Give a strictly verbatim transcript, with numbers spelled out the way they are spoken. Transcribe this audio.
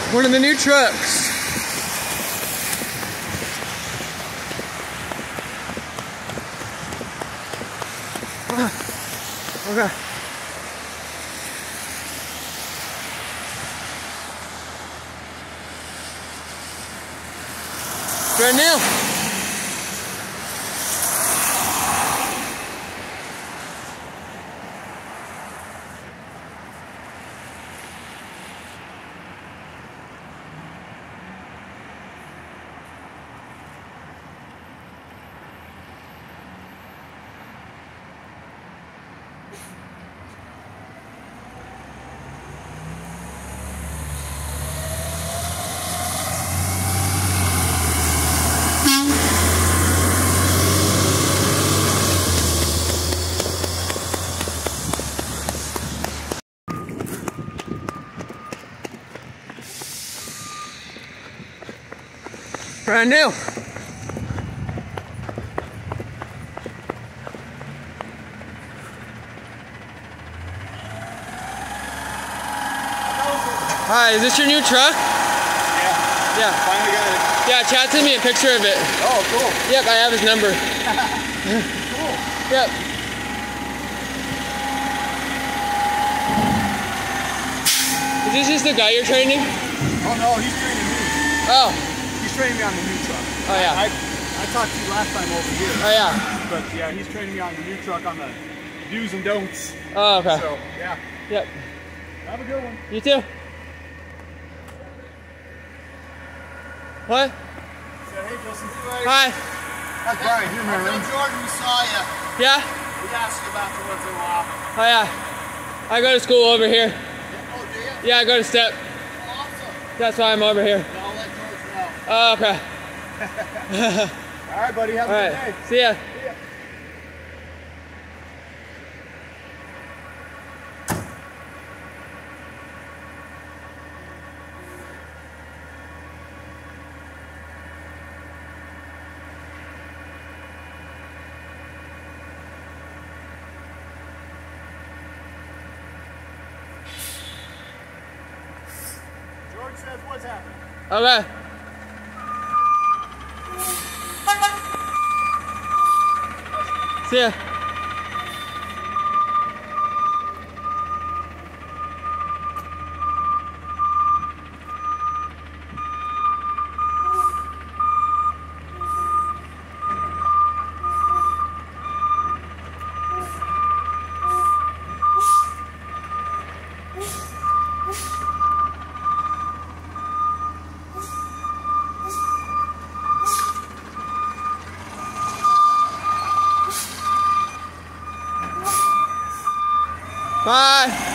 One of the new trucks. Okay. Brand new. Brand new. Hi, is this your new truck? Yeah. Yeah. Finally got it. Yeah, chat to me a picture of it. Oh, cool. Yep, I have his number. Cool. Yep. Is this just the guy you're training? Oh no, he's training me. Oh. He's training me on the new truck. Oh yeah. I, I, I talked to you last time over here. Oh yeah. But yeah, he's training me on the new truck on the do's and don'ts. Oh, okay. So, yeah. Yep. Have a good one. You too. What? So, hey, Justin. Hi. That's Brian. You remember him? Jordan, we saw you. Yeah? We asked you about you once in a while. Oh yeah. I go to school over here. Oh, do you? Yeah, I go to STEP. Awesome. That's why I'm over here. I'll let George know. Oh, okay. All right, buddy. Have a All good right. day. See ya. See ya. George says what's happening. Okay. See ya. Bye.